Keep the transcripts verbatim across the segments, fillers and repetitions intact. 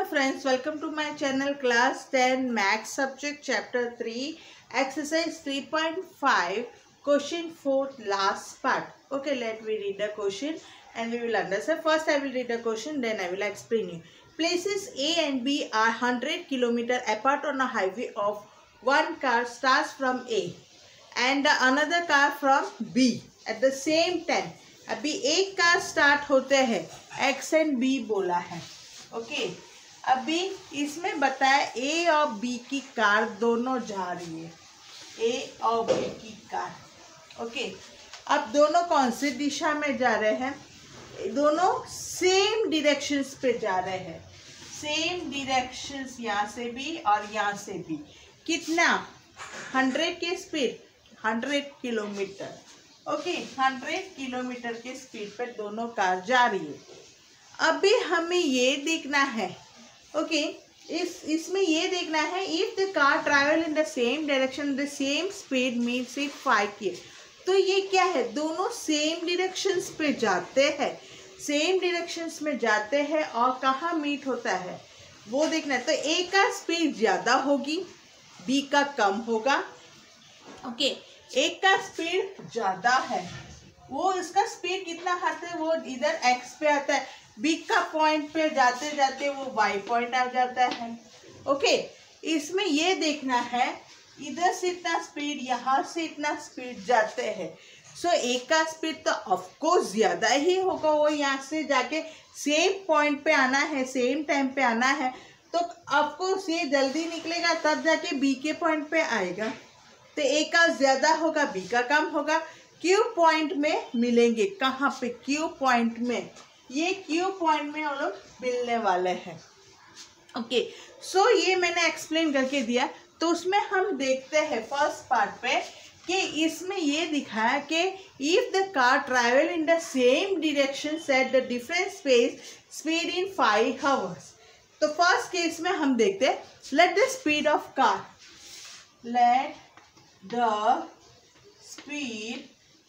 friends, welcome to my channel class ten max subject chapter three exercise three point five question four last part. Okay, let me read the question and we will understand. First I will read the question, then I will explain you. Places A and B are one hundred kilometers apart on a highway. Of one car starts from A and another car from B at the same time. अभी एक car start होते हैं, X and B बोला है. Okay okay. अभी इसमें बताया A और B की कार दोनों जा रही है, A और B की कार. Okay okay. अब दोनों कौन सी दिशा में जा रहे हैं? दोनों सेम डिरेक्शंस पे जा रहे हैं. सेम डिरेक्शंस, यहाँ से भी और यहाँ से भी. कितना? हंड्रेड की speed, hundred kilometre. Okay, hundred kilometre के स्पीड पर दोनों कार जा रही है. अभी हमें ये देखना है. ओके okay, इस इसमें ये देखना है if the car travel in the same direction the same speed means if five की. तो ये क्या है? दोनों सेम डायरेक्शंस पे जाते हैं, सेम डायरेक्शंस में जाते हैं और कहाँ मीट होता है वो देखना है. तो ए का स्पीड ज़्यादा होगी, बी का कम होगा. ओके okay, एक का स्पीड ज़्यादा है, वो इसका स्पीड कितना आता है? वो इधर एक्स पे आता है. बी का पॉइंट पे जाते जाते वो वाई पॉइंट आ जाता है. ओके, इसमें ये देखना है इधर से इतना स्पीड, यहाँ से इतना स्पीड जाते हैं. सो एक का स्पीड तो ऑफकोर्स ज़्यादा ही होगा, वो यहाँ से जाके सेम पॉइंट पे आना है, सेम टाइम पे आना है. तो ऑफकोर्स ये जल्दी निकलेगा तब जाके बी के पॉइंट पे आएगा. तो ए का ज़्यादा होगा, बी का कम होगा. क्यू पॉइंट में मिलेंगे. कहाँ पे? क्यू पॉइंट में. ये क्यू पॉइंट में हम लोग मिलने वाले हैं. ओके, सो ये मैंने एक्सप्लेन करके दिया. तो उसमें हम देखते हैं फर्स्ट पार्ट पे कि इसमें ये दिखाया कि if the car travel in the same direction at the different space speed in five hours. तो फर्स्ट केस में हम देखते हैं, let the speed of car, let the speed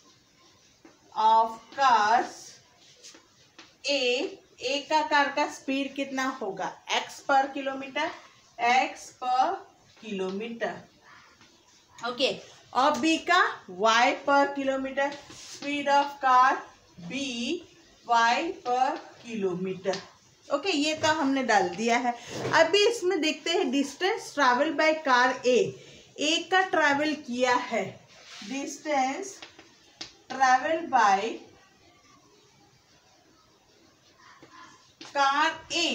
of cars A. A का कार का speed कितना होगा? x पर किलोमीटर, x पर किलोमीटर. ओके, और b का y पर kilometre. Speed of car b y पर किलोमीटर. ओके okay, ये तो हमने डाल दिया है. अभी इसमें देखते हैं distance travel by car A. A का ट्रैवल किया है, distance travel by car A.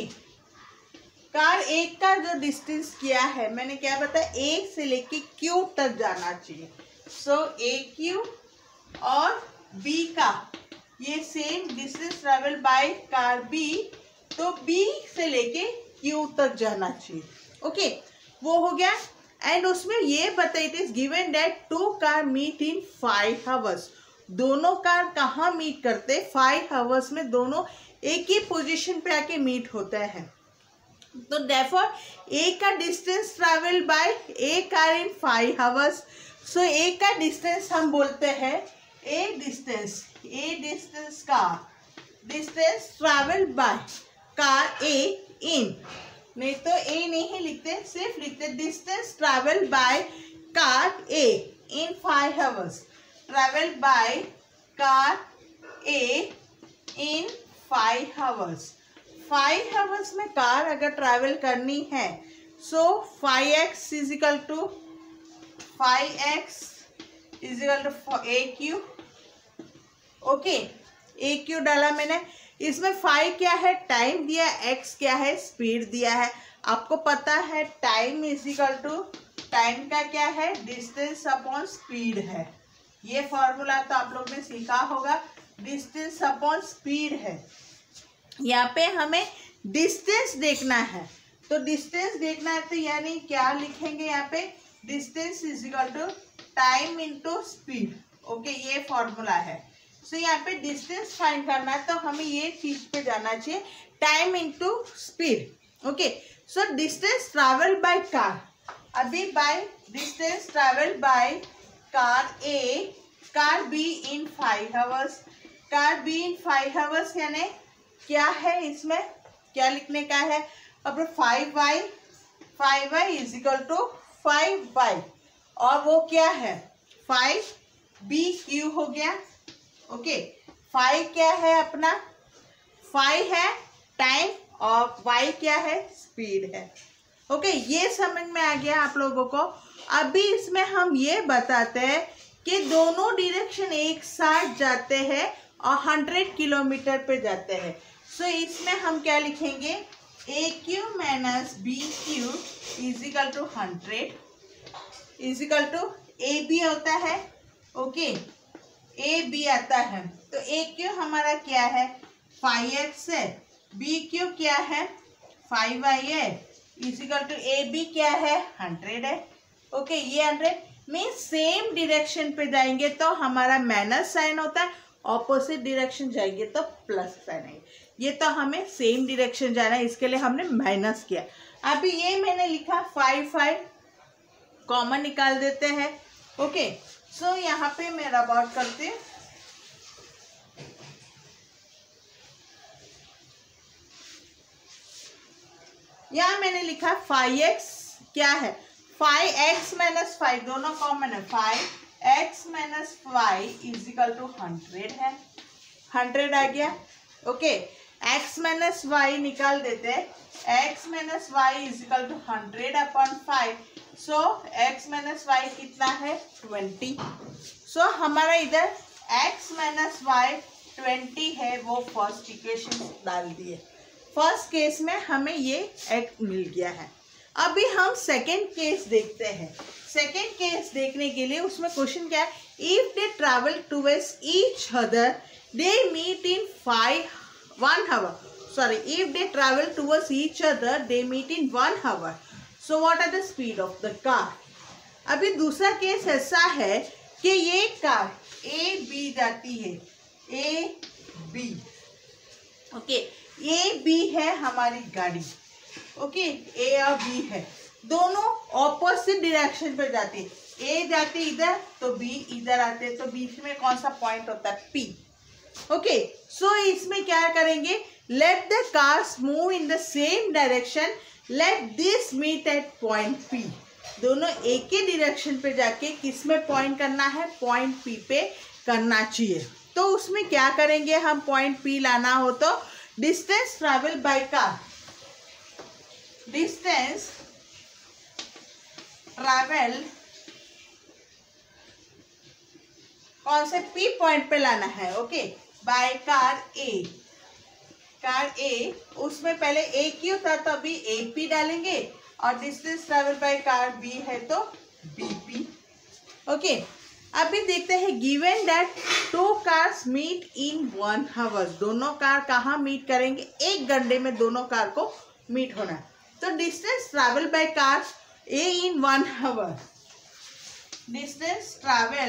Car A का जो डिस्टेंस किया है, मैंने क्या बताया, ए से लेके क्यू तक जाना चाहिए. सो ए क्यू और बी का ये same distance travel by car B, तो बी से लेके क्यू तक जाना चाहिए. ओके okay, वो हो गया. एंड उसमें ये बताया it is given that two car meet in five hours. दोनों कार कहाँ मीट करते? फाइव आवर्स में दोनों एक ही पोजीशन पे आके मीट होता है. तो देयरफॉर ए का distance travel by A car in five hours. So A का डिस्टेंस हम बोलते हैं ए डिस्टेंस, ए डिस्टेंस का distance travel by car A in, नहीं तो ए नहीं लिखते, सिर्फ लिखते distance travel by car A in five hours. Travel by car A in five hours. Five hours में कार अगर ट्रैवल करनी है, so five X is equal to five X is equal to A Q. Okay, A Q डाला मैंने. इसमें five क्या है? Time दिया. एक्स क्या है? स्पीड दिया है. आपको पता है time is equal to, time का क्या है? डिस्टेंस अपॉन स्पीड है. ये फॉर्मूला तो आप लोग ने सीखा होगा, डिस्टेंस अपॉन स्पीड है. यहाँ पे हमें डिस्टेंस देखना है. तो डिस्टेंस देखना है तो यानी क्या लिखेंगे यहाँ पे? Distance is equal to time into speed. Okay, ये फॉर्मूला है. सो so, यहाँ पे डिस्टेंस फाइंड करना है तो हमें ये चीज पे जाना चाहिए, time into speed. Okay, so distance travel by car. अभी by distance travel by car A, car B in five hours. Car B in five hours यानी क्या है? इसमें क्या लिखने का है? अब five y five y is equal to five y और वो क्या है फाइव बी क्यू हो गया। ओके फाइव क्या है अपना फाइव है टाइम और वाई क्या है स्पीड है। ओके ये समझ में आ गया आप लोगों को। अभी इसमें हम ये बताते हैं कि दोनों डायरेक्शन एक साथ जाते हैं और हंड्रेड किलोमीटर पे जाते हैं। सो so, इसमें हम क्या लिखेंगे A Q minus B Q is equal to hundred is equal to A B होता है। ओके ए बी आता है तो ए क्यू हमारा क्या है फाइव एक्स है, बी क्यू क्या है फाइव वाई है is equal to A B क्या है हंड्रेड है। ओके okay, ये हंड्रेड मीन्स सेम डायरेक्शन पे जाएंगे तो हमारा माइनस साइन होता है, ऑपोजिट डायरेक्शन जाएंगे तो प्लस साइन है। ये तो हमें सेम डायरेक्शन जाना है इसके लिए हमने माइनस किया। अभी ये मैंने लिखा फाइव फाइव कॉमन निकाल देते हैं। ओके सो यहाँ पे मैं रब आउट करती हूँ। यहाँ मैंने लिखा फाइव एक्स क्या है फाइव एक्स माइनस फाइव दोनों कॉमन है five x minus five is equal to hundred है हंड्रेड आ गया। ओके एक्स माइनस वाई निकाल देते हैं x minus y is equal to hundred upon five so x minus y कितना है ट्वेंटी। सो हमारा इधर एक्स माइनस वाई ट्वेंटी है वो फर्स्ट इक्वेशन डाल दिए। फर्स्ट केस में हमें ये एक मिल गया है। अभी हम सेकेंड केस देखते हैं। सेकेंड केस देखने के लिए उसमें क्वेश्चन क्या है if they travel towards each other they meet in five one hour sorry if they travel towards each other they meet in one hour so what are the speed of the car. अभी दूसरा case ऐसा है कि ये car ए B जाती है A B okay A B है हमारी गाड़ी। ओके ए और बी है दोनों ऑपोजिट डायरेक्शन पे जाती है। ए जाती इधर तो बी इधर आते तो बीच में कौन सा पॉइंट होता है पी। ओके सो इसमें क्या करेंगे let the cars move in the same direction let this meet at point P. दोनों एक ही डायरेक्शन पे जाके किस में पॉइंट करना है पॉइंट पी पे करना चाहिए। तो उसमें क्या करेंगे हम पॉइंट पी लाना हो तो distance travel by car distance travel कौन से पी पॉइंट पे लाना है। Okay by car A car A उसमें पहले ए क्यू था तो अभी ए पी डालेंगे और distance travel by car B है तो बी पी। ओके अभी देखते हैं given that two cars meet in one hour दोनों कार कहाँ मीट करेंगे एक घंटे में दोनों कार को मीट होना है। तो distance travel by car A in one hour distance travel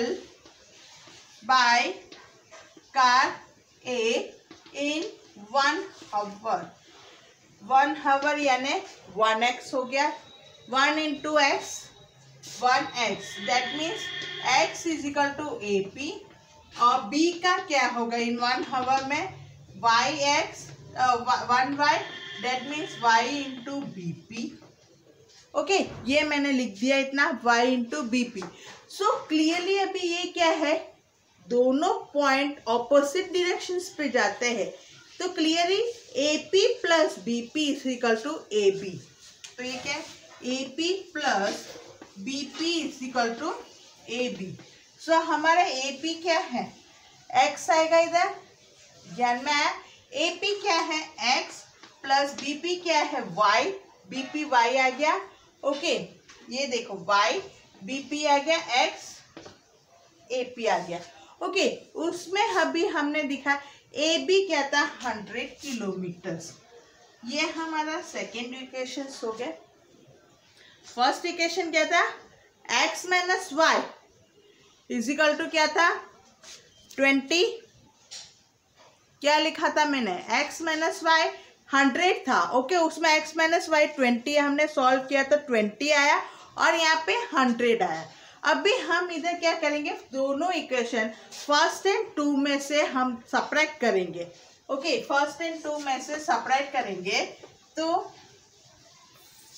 by car A in one hour one hour यानी वन एक्स हो गया one into x one x that means x is equal to A P और B का क्या होगा in one hour में y x one y that means y into B P. Okay ये मैंने लिख दिया इतना y into B P. So clearly अभी ये क्या है दोनों पॉइंट ऑपोजिट डायरेक्शंस पे जाते हैं तो clearly A P plus B P is equal to A B. तो ये क्या है A P plus B P is equal to A B. So हमारा ए पी क्या है एक्स आएगा इधर ध्यान में आया ए पी क्या है एक्स प्लस बी पी क्या है वाई बी पी वाई आ गया। ओके ये देखो वाई बी पी आ गया एक्स ए पी आ गया। ओके उसमें अभी हमने दिखा ए बी क्या था हंड्रेड किलोमीटर। ये हमारा सेकेंड इक्वेशन हो गया। फर्स्ट इक्वेशन क्या था x minus y is equal to क्या था ट्वेंटी क्या लिखा था मैंने एक्स माइनस वाई हंड्रेड था। ओके उसमें एक्स माइनस वाई ट्वेंटी हमने सॉल्व किया तो ट्वेंटी आया और यहाँ पे हंड्रेड आया। अभी हम इधर क्या करेंगे दोनों इक्वेशन फर्स्ट एंड टू में से हम सब्ट्रैक्ट करेंगे। ओके फर्स्ट एंड टू में से सब्ट्रैक्ट करेंगे तो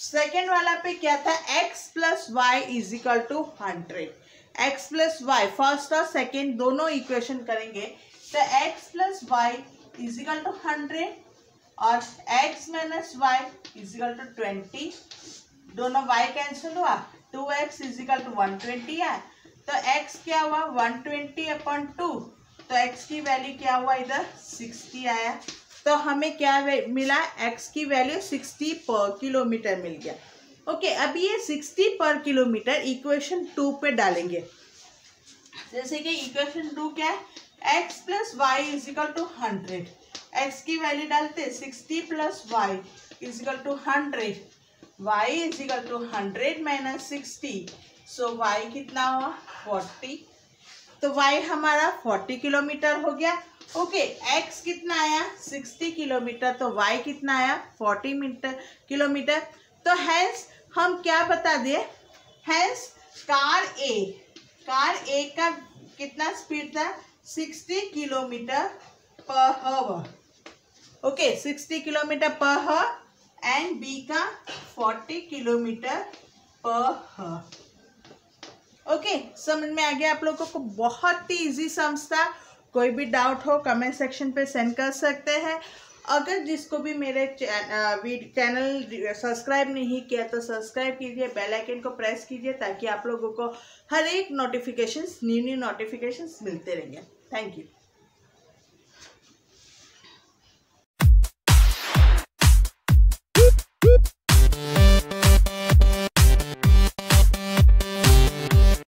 सेकेंड वाला पे क्या था, x plus y is equal to hundred, x plus y first और सेकेंड दोनों इक्वेशन करेंगे तो x plus y is equal to hundred और x minus y is equal to twenty, दोनों y कैंसिल हुआ, two x is equal to one twenty है तो x क्या हुआ वन ट्वेंटी अपॉन टू, तो x की वैल्यू क्या हुआ इधर सिक्सटी आया, तो हमें क्या मिला, x की वैल्यू सिक्सटी पर किलोमीटर मिल गया। ओके, अब ये sixty per kilometre equation two पे डालेंगे, जैसे कि इक्वेशन टू क्या है, x plus y is equal to hundred, x की वैल्यू डालते sixty plus y is equal to hundred, y is equal to hundred minus sixty, so y कितना हुआ फोर्टी, तो वाई हमारा फोर्टी किलोमीटर हो गया। ओके, एक्स कितना आया सिक्सटी किलोमीटर, तो वाई कितना आया फोर्टी मीटर किलोमीटर, तो हैंस हम क्या बता दिए, hence car A car A का कितना स्पीड था sixty kilometre per hour, okay sixty kilometre per hour and B का forty kilometre per hour. Okay, समझ में आ गया आप लोगों को, बहुत ही इजी सम्स था। कोई भी डाउट हो कमेंट सेक्शन पे सेंड कर सकते हैं। अगर जिसको भी मेरे चैनल सब्सक्राइब नहीं किया तो सब्सक्राइब कीजिए, बेल आइकन को प्रेस कीजिए ताकि आप लोगों को हर एक नोटिफिकेशंस न्यू न्यू नोटिफिकेशंस मिलते रहेंगे। Thank you.